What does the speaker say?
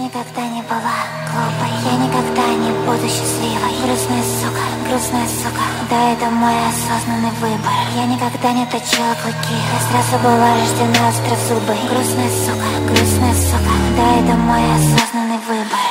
никогда не была глупой, я никогда не буду счастливой. Грустная сука, да, это мой осознанный выбор. Я никогда не точила клыки, я сразу была рождена острозубой. Грустная сука, да, это мой осознанный выбор.